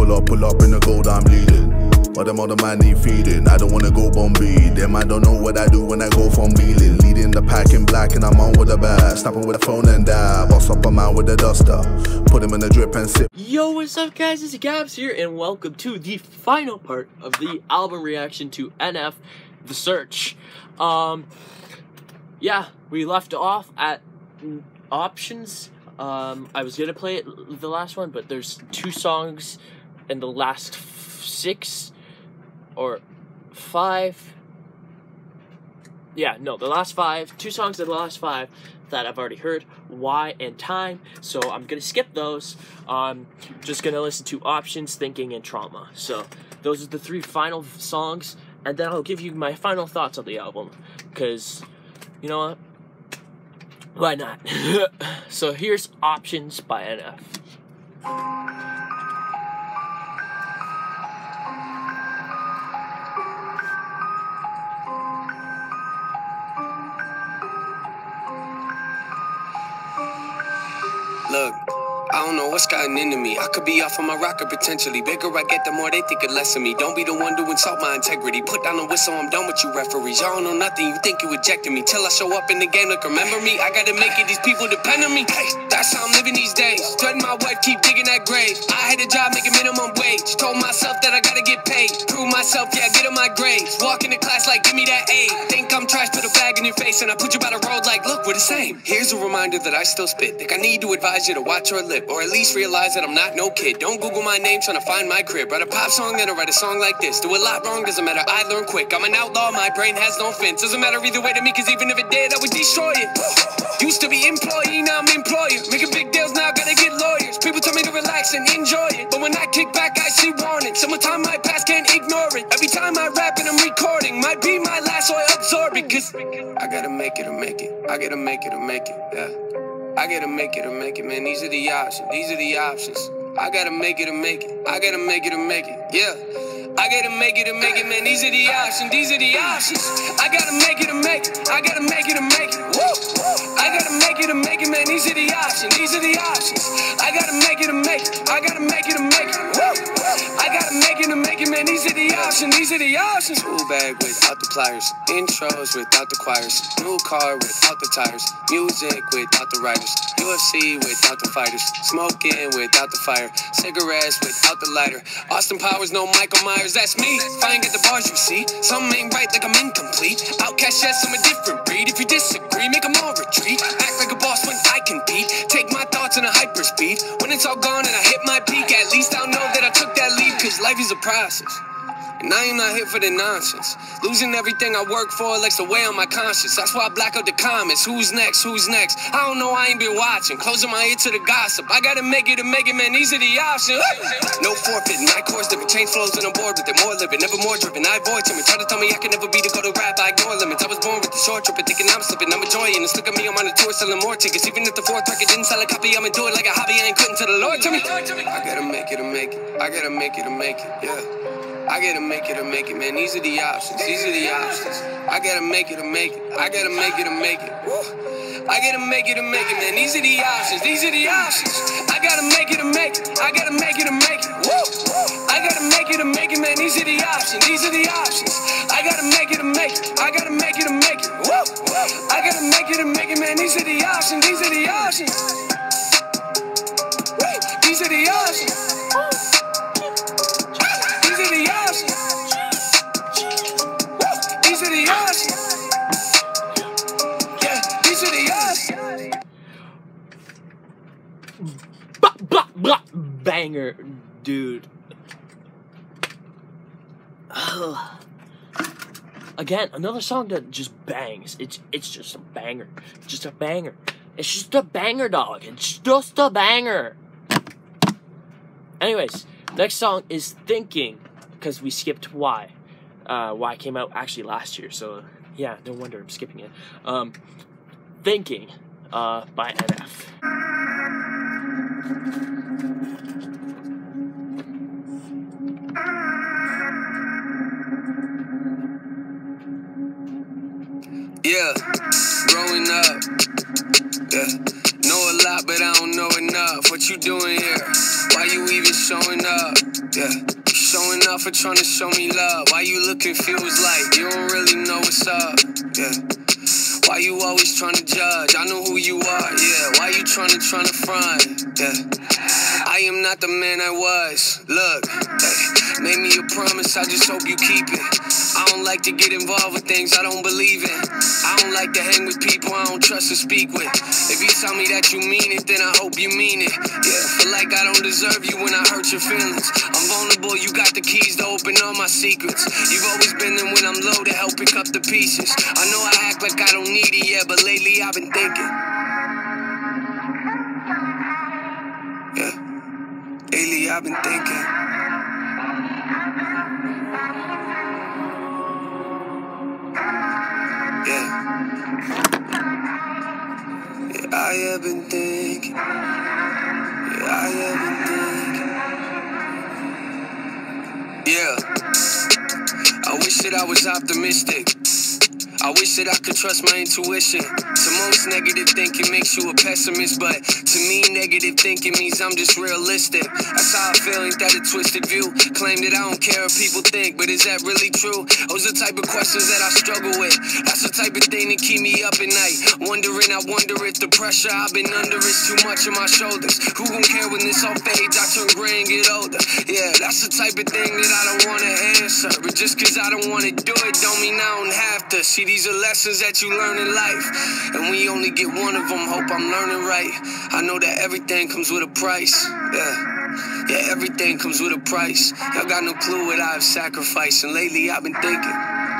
pull up in the gold I'm leading. But them other man need feeding. I don't wanna go Bombay. Them I don't know what I do when I go from wheeling. Leading the pack in black and I'm on with a bat. Snapping with a phone and dab. Boss up a man with a duster. Put him in the drip and sip. Yo, what's up guys, it's Gabs here and welcome to the final part of the album reaction to NF, The Search. Yeah, we left off at Options. I was gonna play it the last one, but there's 2 songs in the last 6 or 5. Yeah, no, the last 5. 2 songs in the last 5 that I've already heard, Why and Time. So I'm gonna skip those. I'm just gonna listen to Options, Thinking, and Trauma. So those are the 3 final songs, and then I'll give you my final thoughts on the album. Cause you know what? Why not? So here's Options by NF. Look, I don't know what's gotten into me. I could be off on my rocker potentially. Bigger I get, the more they think it less of me. Don't be the one to insult my integrity. Put down the whistle, I'm done with you referees. Y'all don't know nothing, you think you ejected me. Till I show up in the game, like remember me. I gotta make it, these people depend on me. Hey, that's how I'm living these days. Threaten my wife, keep digging that grave. I had a job making minimum wage. Told myself that I gotta get paid. Prove myself, yeah, get on my grades. Walk into class like, give me that A. Think I'm trash, put a bag in your face. And I put you by the road like, look, we're the same. Here's a reminder that I still spit. Think I need to advise you to watch your lip. Or at least realize that I'm not no kid. Don't Google my name trying to find my crib. Write a pop song, then I write a song like this. Do a lot wrong, doesn't matter, I learn quick. I'm an outlaw, my brain has no fence. Doesn't matter either way to me, cause even if it did, I would destroy it. Used to be employee, now I'm employer. Making big deals, now gotta get lawyers. People tell me to relax and enjoy it, but when I kick back, I see warning. Summertime, my past, can't ignore it. Every time I rap and I'm recording, might be my last, so I absorb it. Cause I gotta make it or make it. I gotta make it or make it, yeah. I gotta make it or make it, man. These are the options. These are the options. I gotta make it or make it. I gotta make it or make it. Yeah. I gotta make it or make it, man. These are the options. These are the options. I gotta make it or make it. I gotta make it or make it. Woo! I gotta make it or make it, man. These are the options. These are the options. I gotta make it or make it. I gotta make it or make it. Woo! I gotta make it or make it, man. These are the options. These are the options. Tool bag without the pliers. Intros without the choirs. New car without the tires. Music without the writers. UFC without the fighters. Smoking without the fire. Cigarettes without the lighter. Austin Powers, no Michael Myers. That's me. If I ain't get the bars, you see. Some ain't right, like I'm incomplete. Outcast, yes, I'm a different breed. If you disagree, make them all retreat. Act like a boss when I compete. Take my thoughts in a hyperspeed. When it's all gone and I hit my peak, at least I'll know that I took that lead. Cause life is a process. And I am not here for the nonsense. Losing everything I work for likes to weigh on my conscience. That's why I black out the comments. Who's next? Who's next? I don't know, I ain't been watching. Closing my ear to the gossip. I gotta make it or make it, man. These are the options. No forfeiting. My course different. Change flows and I'm bored with it. More living, never more driven. I avoid timid. Try to tell me I can never be the go-to rap. I ignore limits. I was born with the short trip and thinking I'm slipping. I'm enjoying this. Look at me, I'm on a tour selling more tickets. Even if the 4th record didn't sell a copy, I'ma do it like a hobby. I ain't quitting to the Lord. Tell me. I gotta make it or make it. I gotta make it or make it. Yeah. I gotta make it or make it, man. These are the options. These are the options. I gotta make it or make it. I gotta make it or make it. Woo. I gotta make it or make it, man. These are the options. These are the options. I gotta make it or make it. I gotta make it or make it. Woo. I gotta make it or make it, man. These are the options. These are the options. I gotta make it or make it. I gotta make it or make it. Woo. I gotta make it or make it, man. These are the options. These are the options. These are the options. Banger, dude. Again, another song that just bangs. It's just a banger. Just a banger. It's just a banger, dog. It's just a banger. Anyways, next song is Thinking, because we skipped Why. Why came out actually last year, so yeah, no wonder I'm skipping it. Thinking, by NF. Yeah, growing up, yeah, know a lot but I don't know enough. what you doing here? Why you even showing up? Yeah, you showing up for trying to show me love. Why you look confused like you don't really know what's up? Yeah. Why you always trying to judge? I know who you are, yeah. Why you trying to front? Yeah. I am not the man I was. Look, hey, made me a promise, I just hope you keep it. I don't like to get involved with things I don't believe in. I don't like to hang with people I don't trust to speak with. If you tell me that you mean it, then I hope you mean it. Yeah, feel like I don't deserve you when I hurt your feelings. I'm vulnerable, you got the keys to open all my secrets. You've always been there when I'm low to help pick up the pieces. I know I act like I don't need it, yeah, but lately I've been thinking. Yeah, lately I've been thinking. I have been thinking. Yeah, I have been thinking. Yeah. I wish that I was optimistic. I wish that I could trust my intuition. To most, negative thinking makes you a pessimist, but to me, negative thinking means I'm just realistic. That's how I feel, ain't that a twisted view? Claim that I don't care what people think, but is that really true? Those are the type of questions that I struggle with. That's the type of thing that keep me up at night. I wonder if the pressure I've been under is too much on my shoulders. Who gon' care when this all fades? I turn gray and get older. Yeah, that's the type of thing that I don't wanna answer. But just cause I don't wanna do it, don't mean I don't have to. See, these are lessons that you learn in life, and we only get one of them. Hope I'm learning right. I know that everything comes with a price. Yeah, everything comes with a price. Y'all got no clue what I've sacrificed, and lately I've been thinking.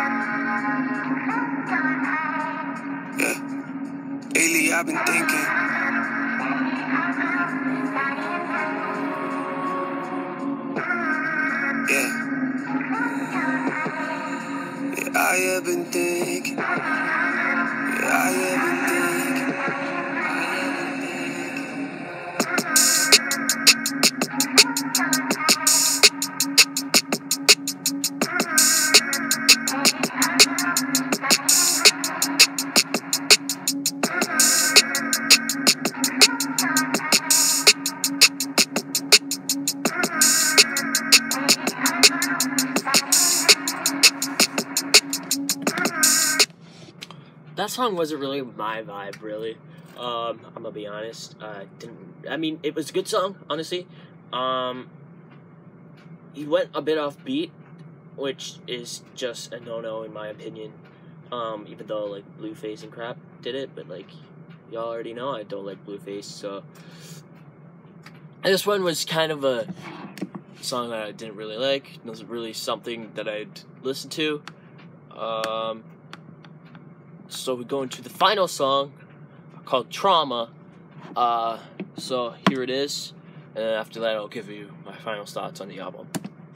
Yeah, lately I've been thinking. Yeah, I have been thinking. Yeah, I have been thinking. That song wasn't really my vibe, really. I'm gonna be honest. It was a good song, honestly. He went a bit off beat, which is just a no-no in my opinion. Even though like Blueface and crap did it, but like y'all already know I don't like Blueface, so this one was kind of a song that I didn't really like. It wasn't really something that I'd listen to. So we go into the final song called Trauma. So here it is, and then after that I'll give you my final thoughts on the album.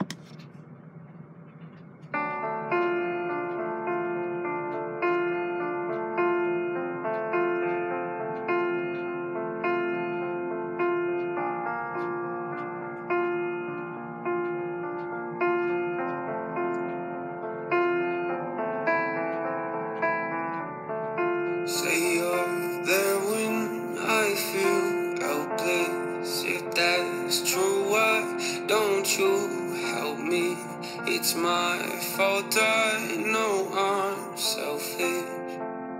Say you're there when I feel helpless. If that's true, why don't you help me? It's my fault, I know I'm selfish.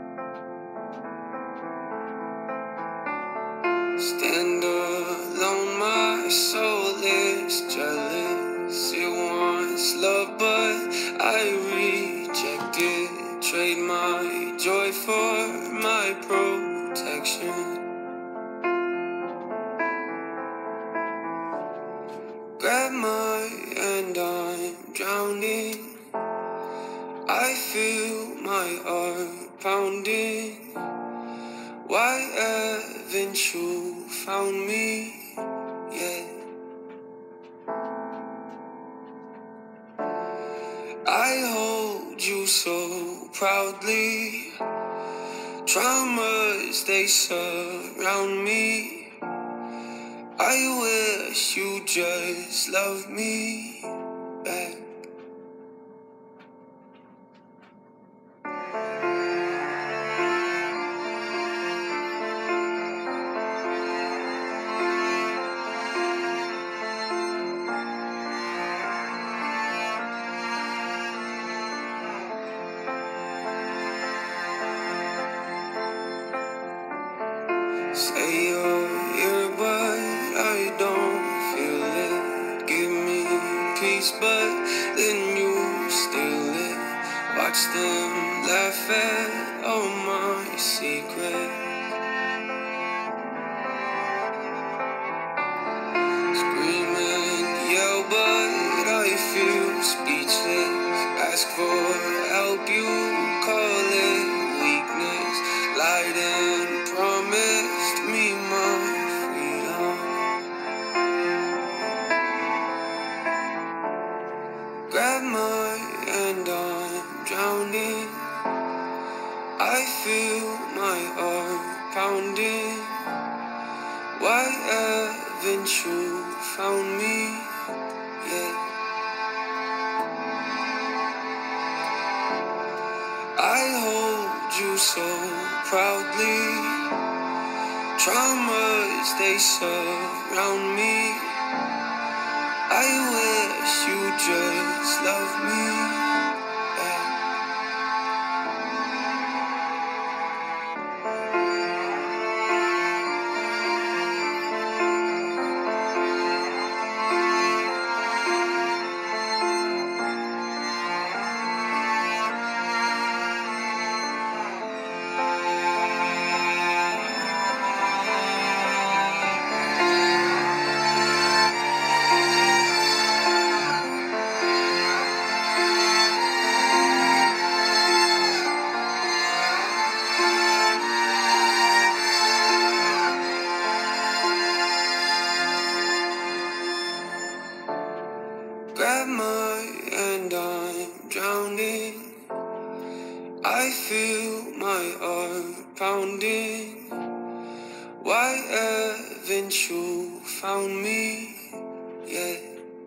Stand alone, my soul is jealous. It wants love, but I reject it. Trade my joy for my protection. Grab my hand, I'm drowning. I feel my heart pounding. Why haven't you found me yet? I hold you so proudly. Traumas, they surround me. I wish you just loved me back. peace, but then you still live. Watch them laugh at all my secrets. Scream and yell, but I feel speechless. Ask for help, you call it weakness. Lied and promised me my freedom. Grab my hand, I'm drowning. I feel my heart pounding. Why haven't you found me yet? I hold you so proudly. Traumas, they surround me. I wish you just loved me back. Grab my hand, I'm drowning. I feel my heart pounding. Why haven't you found me yet?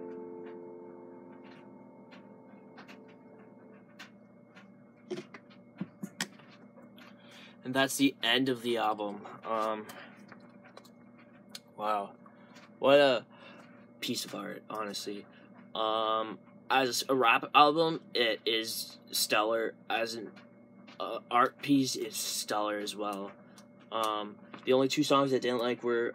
And that's the end of the album. Wow, what a piece of art, honestly. As a rap album, it is stellar. As an art piece, it's stellar as well. The only two songs I didn't like were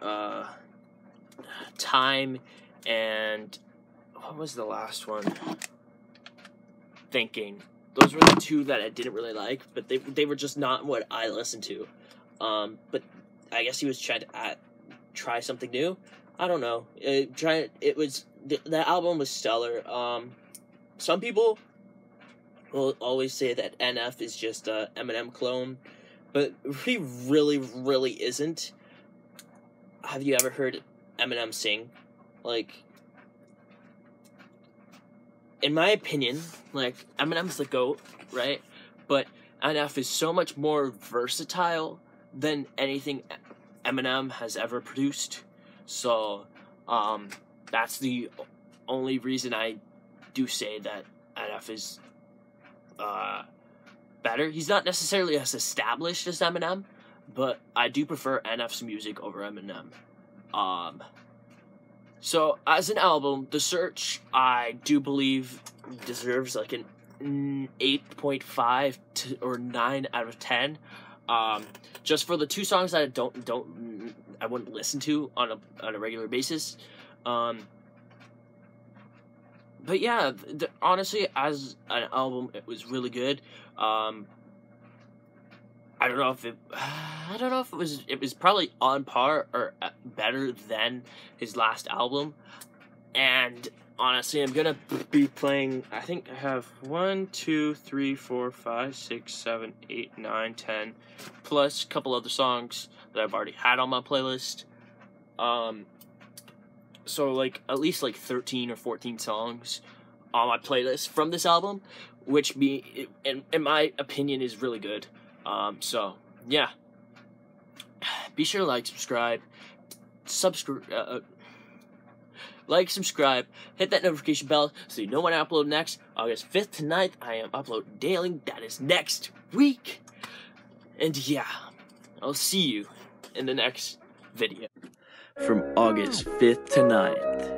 Time and what was the last one? Thinking. Those were the two that I didn't really like, but they were just not what I listened to. But I guess he was trying to try something new. I don't know. The album was stellar. Some people will always say that NF is just a Eminem clone, but he really, really isn't. Have you ever heard Eminem sing? Like, in my opinion, like, Eminem's the GOAT, right? But NF is so much more versatile than anything Eminem has ever produced. So, that's the only reason I do say that NF is better. He's not necessarily as established as Eminem, but I do prefer NF's music over Eminem. So, as an album, The Search, I do believe deserves like an 8.5 or 9 out of 10. Just for the two songs that I wouldn't listen to on a regular basis. But yeah, honestly, as an album, it was really good. I don't know if it was probably on par or better than his last album. And honestly, I'm gonna be playing, I think I have 1, 2, 3, 4, 5, 6, 7, 8, 9, 10, plus a couple other songs that I've already had on my playlist. So like at least like 13 or 14 songs on my playlist from this album, which in my opinion is really good. So yeah, be sure to like, subscribe, hit that notification bell so you know when I upload next. August 5th to 9th, I am uploading daily. That is next week. And yeah, I'll see you in the next video. From August 5th to 9th,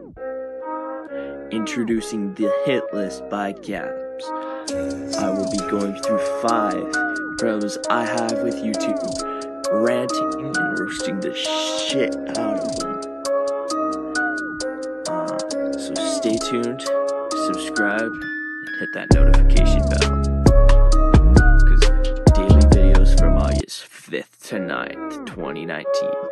introducing the hit list by Gabs. I will be going through 5 pros I have with YouTube, ranting and roasting the shit out of them. So stay tuned, subscribe, and hit that notification bell. Because daily videos from August 5th to 9th, 2019.